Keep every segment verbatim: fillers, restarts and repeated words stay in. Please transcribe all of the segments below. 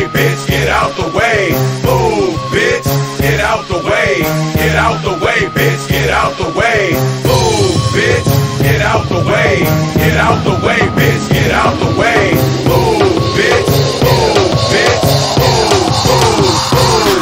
bitch, get out the way. Move, bitch, get out the way. Get out the way, bitch, get out the way. Move, bitch, get out the way. Get out the way, bitch, get out the way. Move, bitch, move, bitch, move, move, move.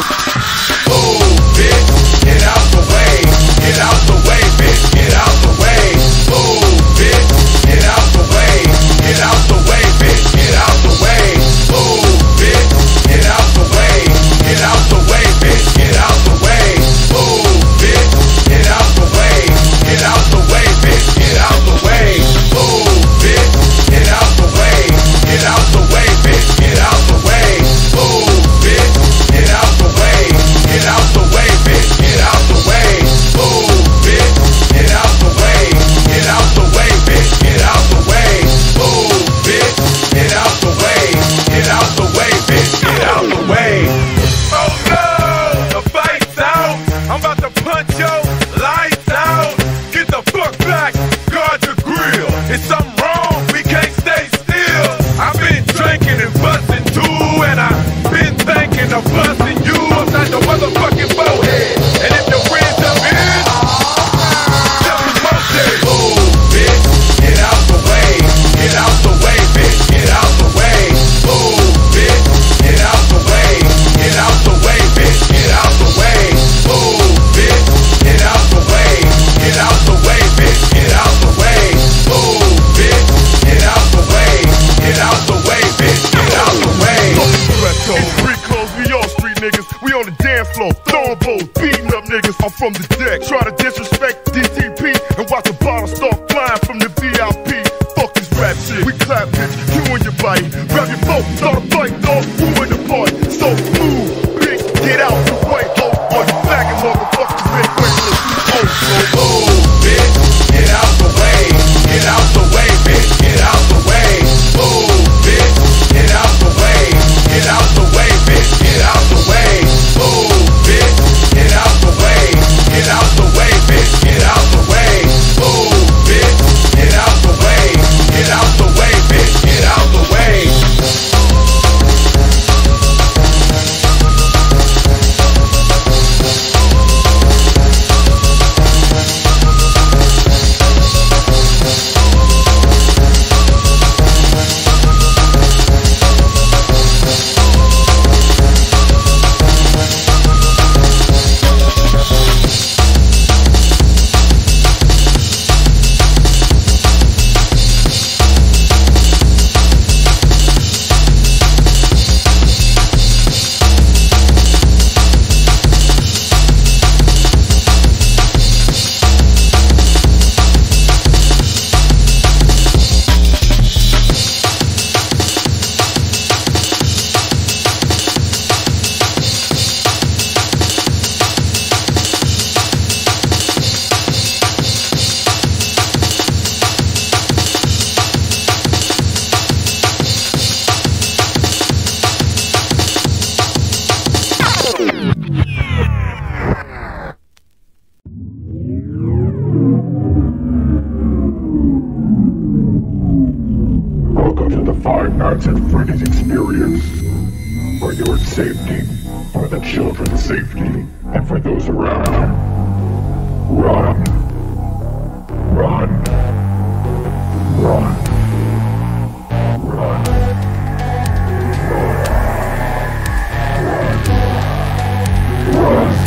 Move, bitch, get out the way. Get out the way, bitch, get out the way. Move, bitch, get out the way. Get out the way, bitch, get out the way. Move, bitch, get out the way. Get out the way, bitch, get out the way. Move, bitch, get out the way. Get out the way, bitch, get out the way. Move, bitch, get out the way. Get out the way, bitch, get out the way. Move, bitch, get out the way. Get out the way, bitch, get out the way. Move, bitch, get out the way. Get out the way, bitch, get out the way. Move, bitch, get out the way. Get out the way, bitch, get out the way. Oh no, the fight's out. I'm about to punch your lights out. Get the fuck back, guard your grill. It's something wrong, we can't stay still. I've been drinking and busting too, and I've been thinking of busting you upside the motherfucking forehead. And if your friends come in, tell me smoke it. Move, bitch, get out the way. Get out the way, bitch, get out the way. Move, bitch, get out the way. Get out the way, bitch, get out the way. Move, bitch, get out the way. Get out the way, bitch, get out the way. Move, bitch, get out the way. Get out the way, bitch, get out the way. It's free clothes, we all street niggas. We on the dance floor, throwing bowls, beating up niggas. I'm from the deck, try to disrespect D T P and watch the bottle start flying from the V I P. Fuck this rap shit, we clap bitch, you and your body. Grab your phone, start a fight, dog, who in the party? So move, bitch, get out the way, ho, or you faggot motherfuckers been waiting to oh, so move, bitch, get out the way. Get out the way, bitch, get out the way. Move, bitch, get out the way. Get out the way, bitch, get out the way. Move, bitch, get out the way. Get out the way, bitch, get out the way. Move, bitch, get out the way. Get out the way, bitch, get out the way. Welcome to the Five Nights at Freddy's experience. For your safety, for the children's safety, and for those around you. Run. Run. Run. Run. Run. Run.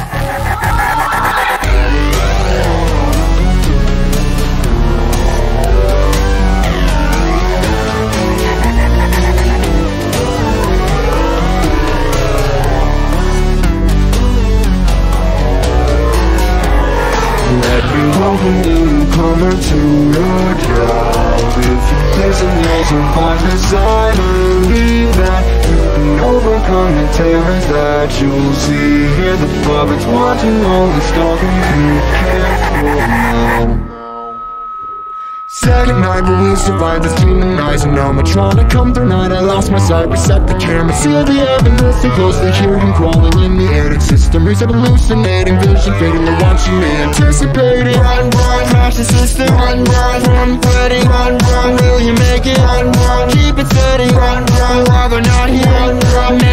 Welcome newcomer to your job. If you listen, you'll survive this. I believe that you can overcome the terrors that you'll see. Hear the puppets watching all the stalking. Be careful now. Second night, but we survived this demonizing animatronic. Come through night, I lost my sight. Reset the camera, seal the heaven. Listen closely, hear him crawling in the edit system. Reset hallucinating, vision fading. They're watching me, anticipating. Run, run, crash the system. Run, run, run, Freddy. Run, run, will you make it? Run, run, keep it steady. Run, run, while they're not here. Run, run,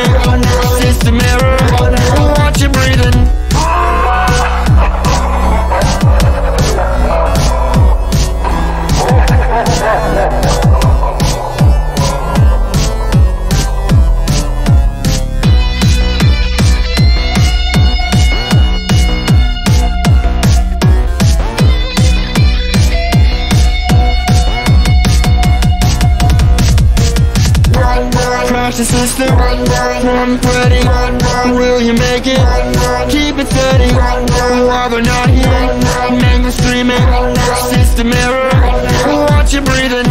screaming. System error, watch your breathing. Crash the system, one ready. Will you make it? Keep it steady. While they're not here, mango screaming. System error, watch your breathing.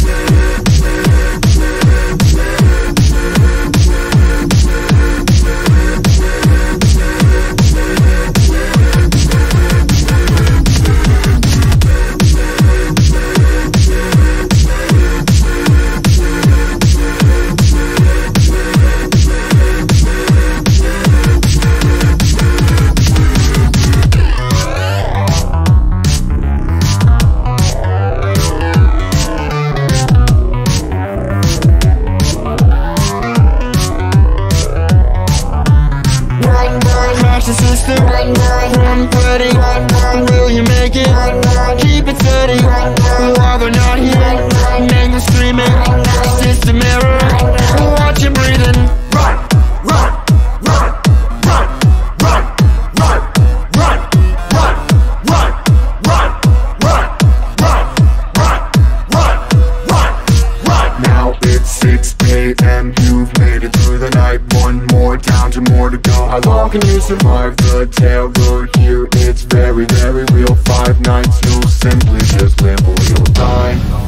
System, one ready. Will you make it? Keep it steady. While they're not here, mango screaming. System error, watch your breathing. Run, run, run, run, run, run, run, run, run, run, run, run, run, run, run, run. Now it's six A M You've made it through the night. One more down, two more to go. How long can you survive the tailroad here? It's very, very real. Five nights, you'll simply just live or you'll die.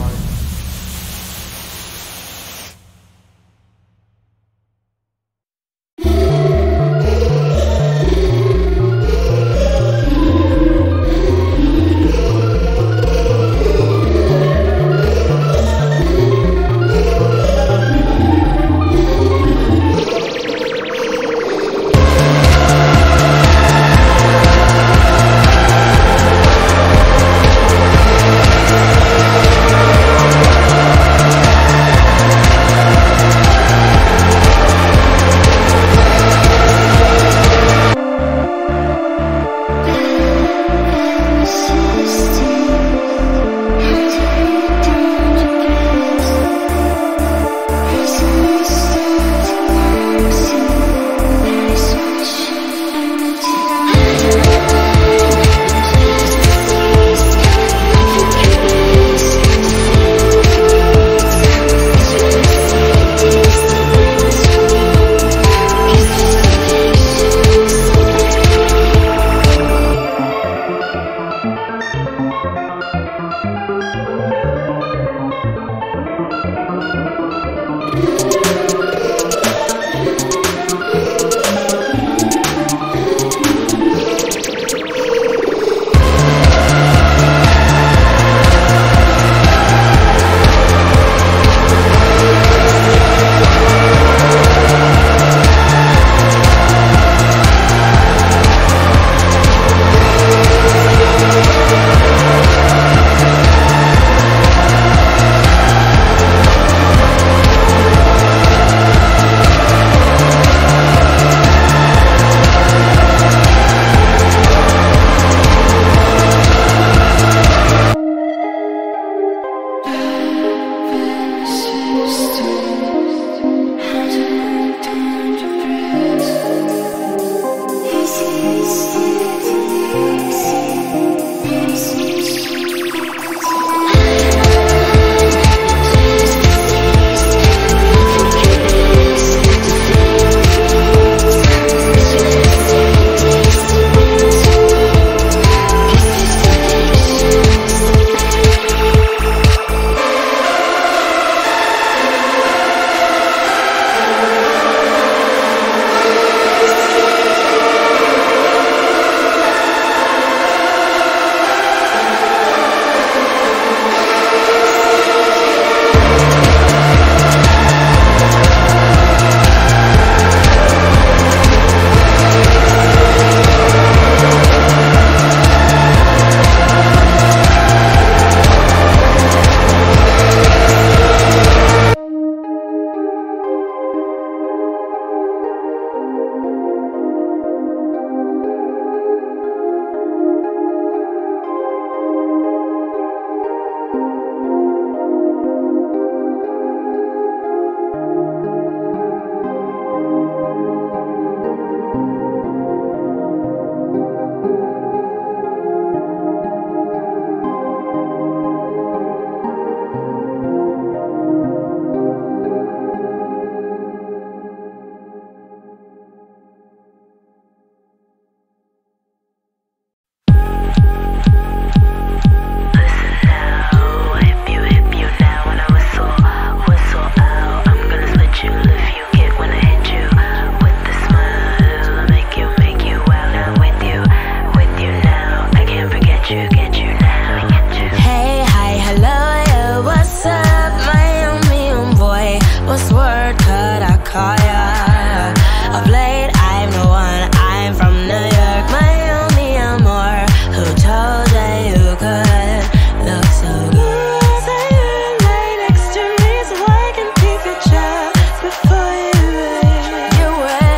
call ya. Of late, I'm the one, I'm from New York, Miami, amor. Who told you you could look so good? Say you're right next to me so I can take a chance before you wait. You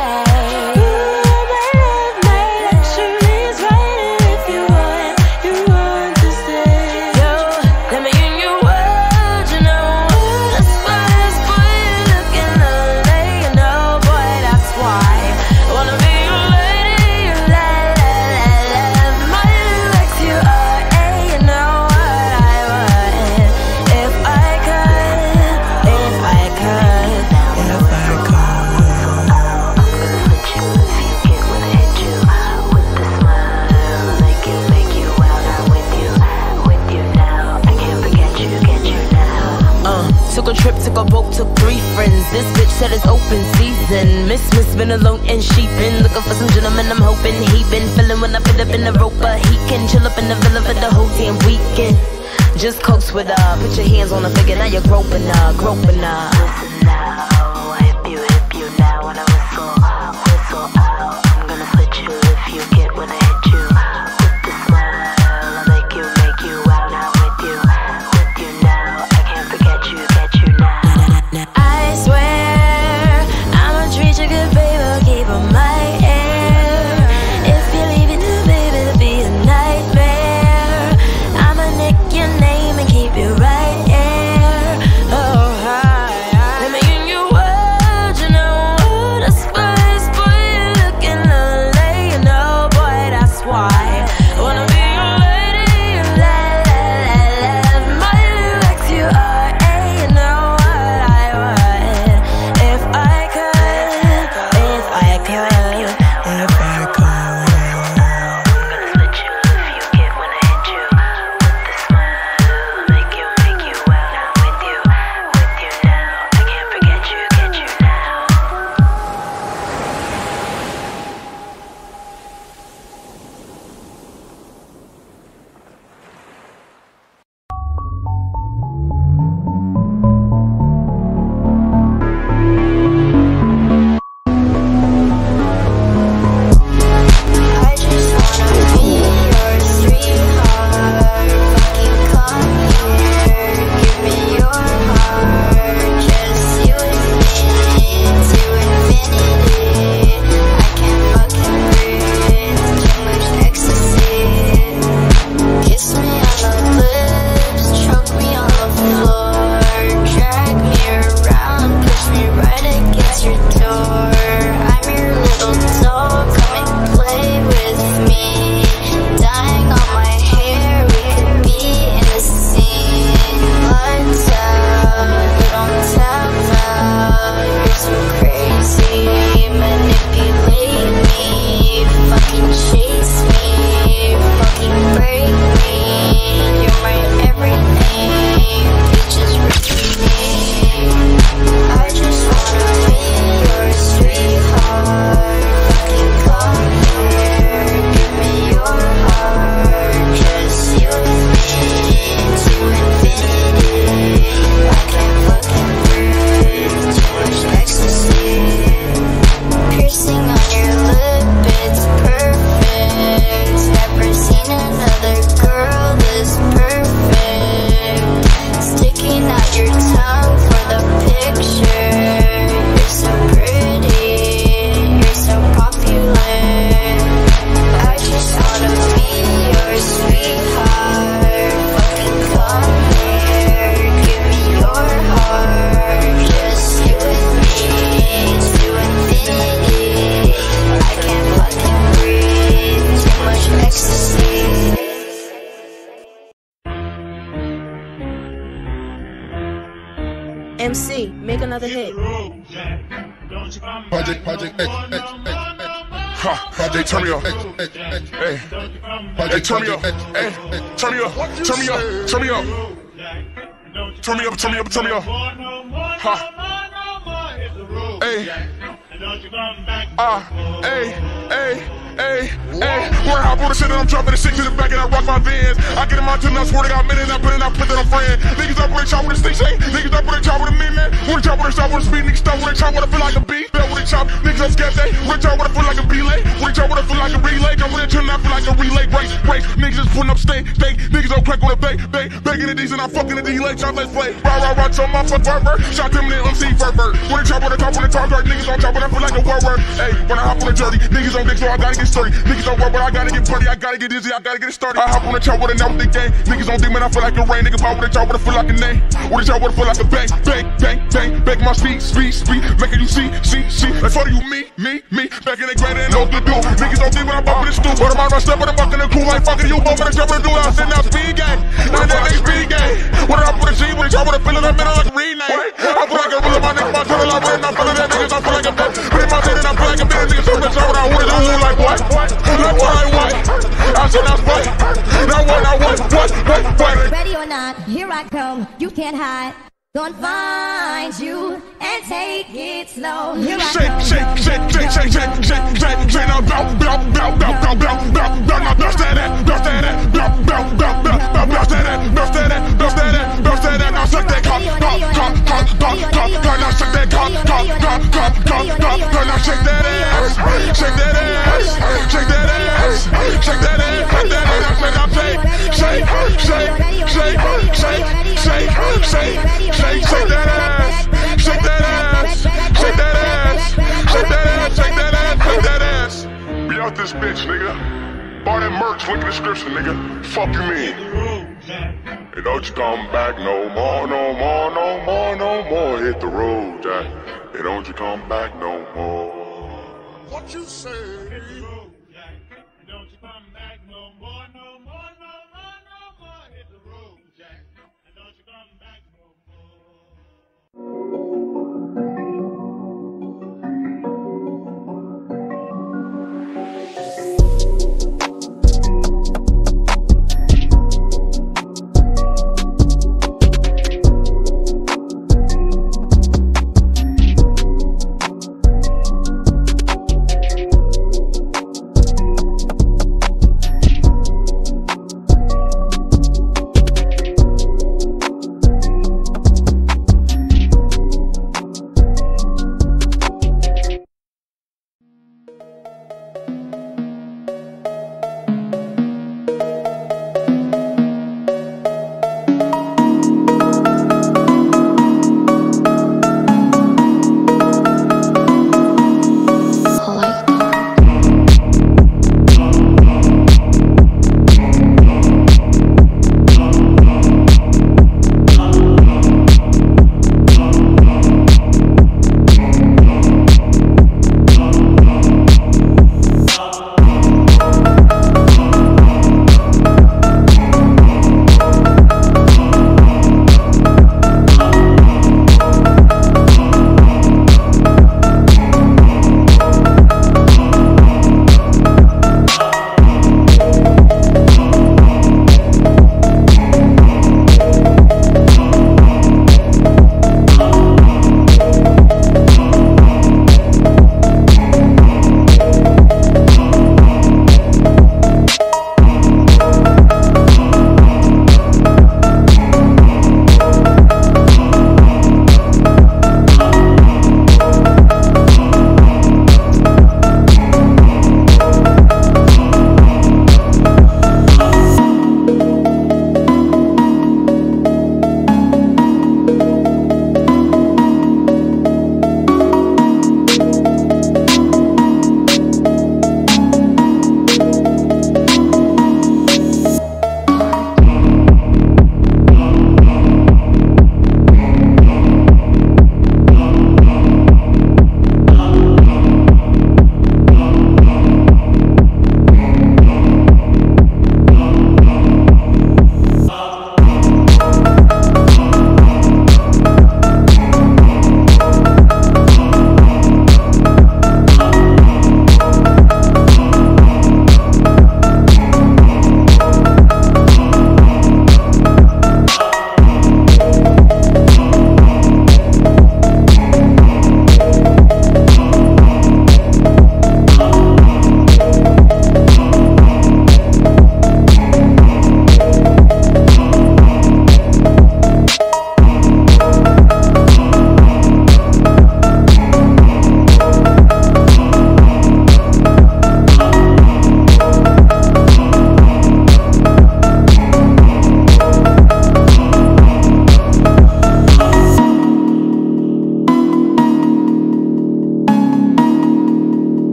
wait. Ooh, my love, my luxury is right, and if you want, you want to stay. Yo, let me in your world, you know. That's why this boy looking lonely, you know, boy, that's why. I wanna be your lady, your la la la la. My ex, you are, hey, you know what I want. If I could, if I could, if I could. I'm gonna switch you if you get when I hit you with the smile. Make you, make you out. I'm with you, with you now. I can't forget you, get you now. Uh, took a trip, took a boat, took three friends. This bitch said it's open season. Miss Miss been alone and she been looking for some gentlemen. I'm hoping he been feeling when I put up in the rope, but he can chill up in the villa for the whole damn weekend. Just coast with her, put your hands on her figure. Now you're groping her, groping her. Listen now, I hip you, hip you now. When I whistle, whistle out. I'm gonna switch you if you get when I hit you with the smile. I'll make you, make you out. I'm with you, with you now. I can't forget you, get you now. I swear I'ma treat you good, baby, I'll keep on my air. If you're leaving too, baby, it'll be a nightmare. I'ma nick your name and keep you right here. Oh, hi, hi. Let me in your world, you know. That's why this boy looking lonely, you know, boy, that's why. I wanna be your lady, your la la la la. My ex, you are, hey, you know what I want. If I could, if I could, if I could. I'm gonna switch you if you get when I hit you with the smile. Make you, make you out. I'm with you, with you now. I can't forget you, get you now. I just wanna be your sweetheart. Fucking come here, give me your heart. Just you and me to infinity. I can't fucking breathe, too much ecstasy. Kiss me on the lips, choke me on the floor. Drag me around, push me right against your door. I'm your little doll, come and play with me. Dying on my hair, we could be in the scene. Lights out, you don't tap out. You're so crazy, manipulate me. Fucking chase me, fucking break me. You're my everything, bitches break me. I just wanna be your sweetheart. Fucking come here, give me your heart. Just you and me to infinity. I can't fucking breathe, too much ecstasy. Piercing on your lip, it's perfect. Never seen another girl this perfect. Sticking out your tongue for the picture. You're so pretty, you're so popular. I just wanna be your sweetheart. Fucking come here, give me your heart. Just you and me to infinity. I can't fucking breathe, too much ecstasy. M C, make another hit. Project, Project X, X, X, X. Ha, Project, turn me up. Hey, hey, turn me up. Hey, turn me up. Turn me up. Turn me up. Turn me up. Turn me up. Turn me up. Ha. Hey. Ah. Hey. Hey. Hey, hey, where I bought the shit and I'm dropping the shit to the back and I rock my Vans. I get in my ten, I swear to God, minute, I put it, I put it on friend. Niggas up with a chop with a stick shake, niggas up with a chop with a mean man, with a chop with a out with a speed, niggas stop when they chop, wanna feel like a bee. Bell when they chop, niggas up scared they. Rich out wanna feel like a belay. When they chop, wanna feel like a relay. Come with a turn out, feel like a relay. Race, race, niggas just putting up steak, steak. Niggas don't crack on the bay, bay. Begging the D's and I'm fucking the delay. Chop, let's play. Rah, rah, rah, chop, motherfucker, vert, vert. Shot them in the M C, vert, vert. When they chop, when they talk, when they talk, niggas don't chop, when I feel like a word, word. Hey, when I hop on the dirty, niggas on dick, so I gotta get sturdy. Niggas don't work, but I gotta get putty. I gotta get dizzy, I gotta get it started. I hop on the chop with a now with the gang. Niggas on demon, I feel like a rain. Nigga pop with a chop, with a feel like a name. With a chop, with a feel like a bang, bang, bang, bang. Back my speed, speed, speed. Making you see, see, see. Like for you, me, me, me. Back in the grade and know what to do. Niggas on demon, I bump in the stool. But I'm out my step, but I'm fucking the cool. Like fucking you, bumping the chop, with a dude. I'm sitting out speed gang. Now that they speed gang. What I put a G, with a chop, with a feel in the middle like a rename. I feel like a real my nigga, my tunnel, I'm running, I'm feeling that niggas, I feel like a bitch. But in my head and I feel like a bitch. Niggas so rich, I would have wanted to do like what? Like what I want. I said that's what. Now what I want, what, what, what? Ready or not, here I come, you can't hide. Gonna find you and take it slow. Here I Shake, come, shake, come, shake, come, shake, shake, shake, come, shake, come, shake, come, shake, now bounce, bounce, bounce, bounce, bounce, bounce, bounce, bounce, now bounce that ass, bounce that ass, bounce, bounce, bounce, bounce, bounce that ass, bounce that ass, bounce that ass, bounce that ass, now suck that cock, cock, cock, cock, cock, cock, cock, now suck that cock, cock, cock, cock, cock, cock, cock, now shake that ass, shake that ass, shake that ass, shake that ass, shake that ass, now shake, now shake, shake, shake, shake, shake, shake, shake, shake, shake that ass. Shake that ass, shake that ass, shake that ass, shake that ass, shake that ass. Be out this bitch, nigga. Buy that merch, link in the description, nigga. Fuck you mean? Hey, don't you come back no more, no more, no more, no more. Hit the road, Jack. Hey, don't you come back no more. What you say? Don't you come back no more, no more, no more, no more. Hit the road, Jack. And don't you come back no more.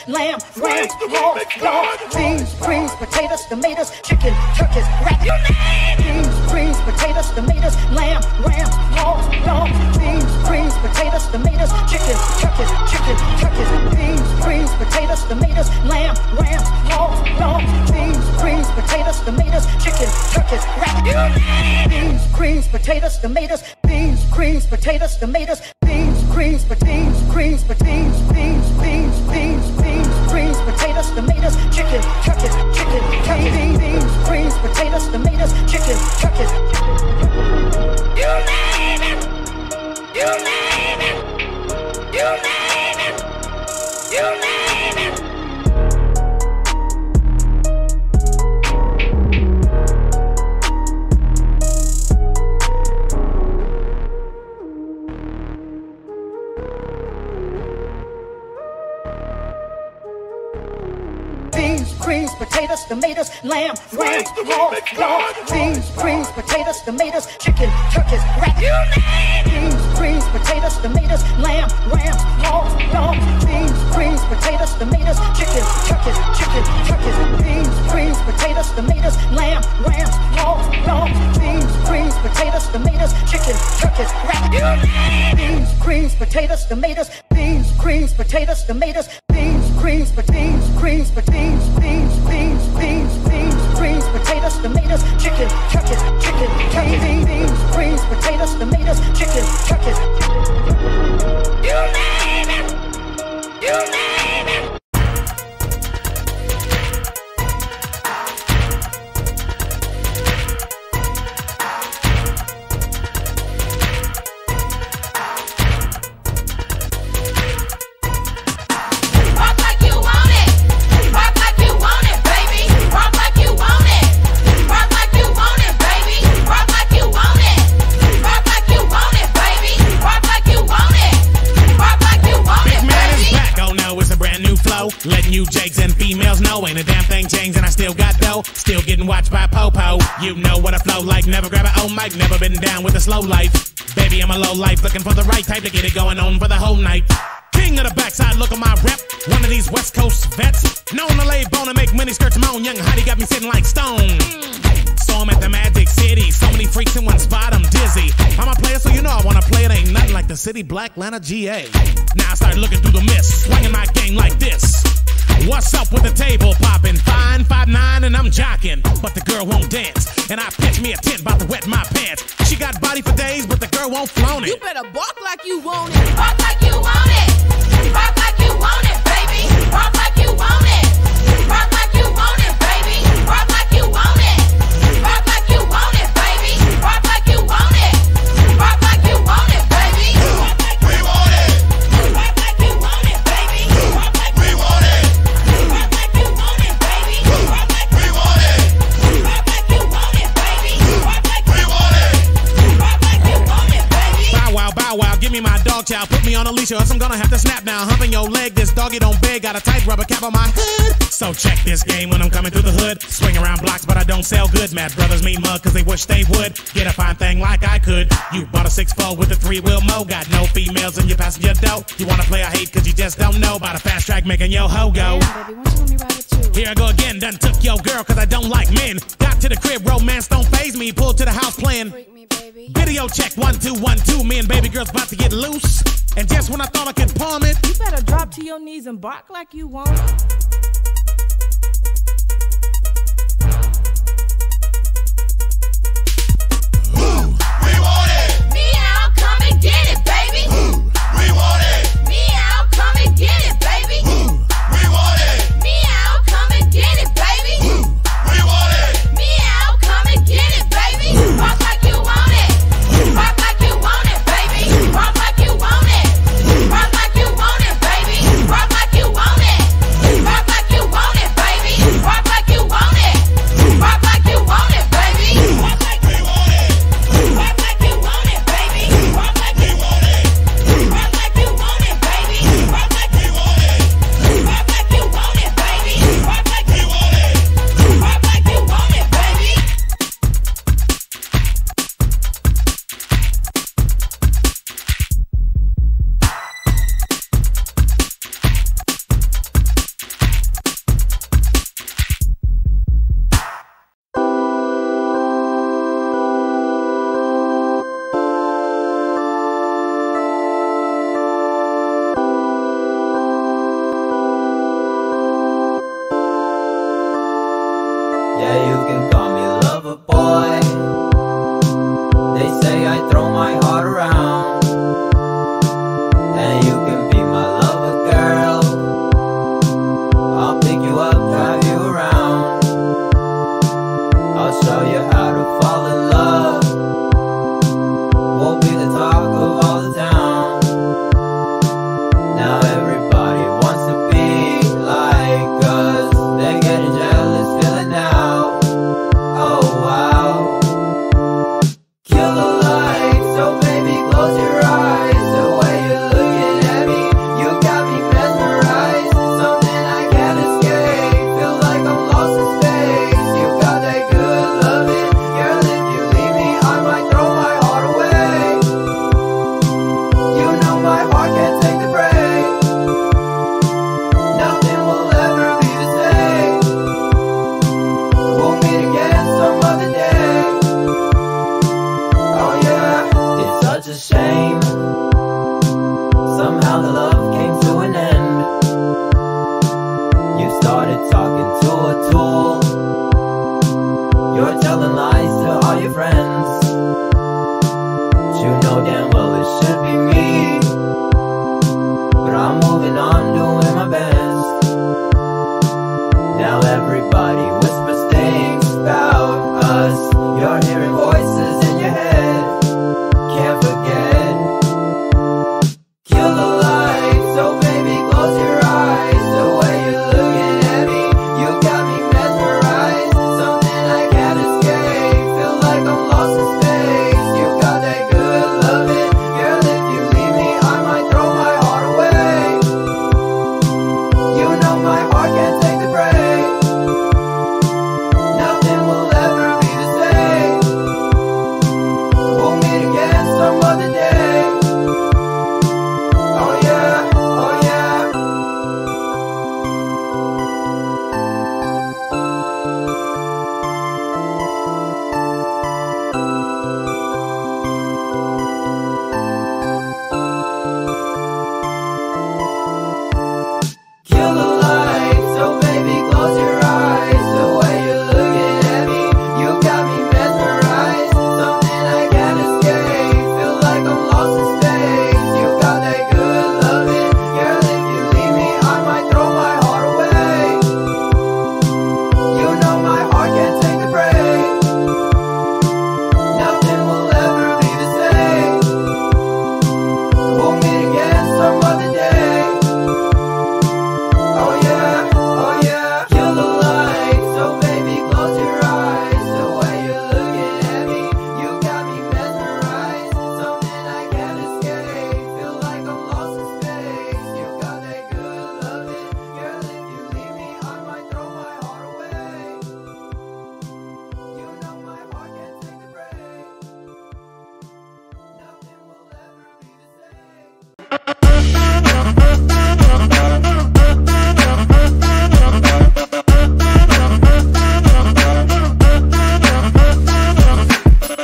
lamb, ram, hog, dog, beans, greens, potatoes, tomatoes, chicken, turkeys, rat, you name it. Beans, greens, potatoes, tomatoes, lamb, ram, hog, dog, beans, greens, potatoes, tomatoes, chicken, turkeys, chicken, turkeys, beans, greens, potatoes, tomatoes, lamb, ram, hog, dog, beans, greens, potatoes, tomatoes, chicken, turkeys, rat, you name it. Beans, greens, potatoes, tomatoes, beans, greens, potatoes, tomatoes, beans, greens, beans, greens, beans, beans, beans, beans, beans, greens, potatoes, tomatoes, chicken, turkeys, chicken, turkeys, beans, greens, potatoes, tomatoes, chicken, turkeys. You name it, you name it, you name it, you name it. Greens, potatoes, tomatoes, lamb, ram, hog, dog, beans, greens, potatoes, tomatoes, chicken, turkeys, rat, you name it. Beans, greens, potatoes, tomatoes, lamb, ram, hog, dog, beans, greens, potatoes, tomatoes, chicken, turkeys, chicken, turkeys, beans, greens, potatoes, tomatoes, lamb, ram, hog, dog, beans, greens, potatoes, tomatoes, chicken, turkeys, rat, you name it. Beans, greens, potatoes, tomatoes, beans, greens, potatoes, tomatoes, beans, greens, beans, greens, beans, beans, beans, beans, beans, greens, potatoes, tomatoes, chicken, turkeys, chicken, turkeys, beans, greens, potatoes, tomatoes, chicken, turkeys. You name it, you name it. Letting you jakes and females know ain't a damn thing changed and I still got dough. Still getting watched by Popo. You know what I flow like. Never grab an old mic. Never been down with the slow life. Baby, I'm a low life. Looking for the right type to get it going on for the whole night. King of the backside, look at my rep. One of these West Coast vets. Known to lay bone and make mini skirts moan. Young Hottie got me sitting like stone. Saw him at the Magic City. So many freaks in one spot, I'm dizzy. I'm a player, so you know I wanna play it. Ain't nothing like the city, Black Atlanta, G A. Now I start looking through the mist, swinging my game like this. What's up with the table popping? Fine, five nine, and I'm jocking. But the girl won't dance. And I pitch me a tent, about to wet my pants. She got body for days, but the girl won't flown it. You better bark like you want it. Bark like you want it. Bark like you want it, baby. Bark like you want it. Bark like you want it, baby. Bark like you want it. Bark like you want it, baby. Bark like you want it. Bark like you want it, baby. We want it. Bark like you want it, baby. Bark like We want it. Bark like you want it, baby. Bark like We want it. Bark like you want it, baby. Bark like We want it. Bark like you want it, baby. Bow wow, bow wow, give me my dog chow. Put me on a leash or else I'm gonna have to snap now. Humping your leg, this doggy don't beg. Got a tight rubber cap on my head. So check this game when I'm coming through the hood. Swing around blocks, but I don't sell goods. Mad brothers mean mug cause they wish they would. Get a fine thing like I could. You bought a six four with a three-wheel mo. Got no females in your passenger door. You wanna play I hate cause you just don't know about a fast track making your hoe go. Yeah, baby, why don't you let me ride it too? Here I go again, done took your girl cause I don't like men. Got to the crib, romance don't faze me. Pulled to the house playing Freak me, baby. video check, one, two, one, two. Me and baby girl's about to get loose. And just when I thought I could palm it, You better drop to your knees and bark like you want it. We want it. Meow, come and get it, baby. We want it. Meow, come and get it, baby. We want it. Meow, come and get it, baby. We want it. Meow, come and get it, baby. Bark like you want it. Bark like you want it, baby. Bark like you want it. Bark like you want it, baby. Bark like you want it. Bark like Yeah, you can call me lover boy. They say I throw my heart around, and you can be my lover girl. I'll pick you up, drive you around. I'll show you how to fall in love. We'll be the talk of all the town. Now everybody wants to be like us. They're getting jealous, feel it now. Oh wow. Kill the lights, so baby close your eyes. The way you're looking at me, you got me mesmerized. It's something I can't escape. Feel like I'm lost in space. You got that good loving, girl. If you leave me, I might throw my heart away. You know my heart can't take the break. Nothing will ever be the same. We'll meet again some other day. Oh yeah, it's such a shame. Somehow the love came to an end. You started talking to a tool. You're telling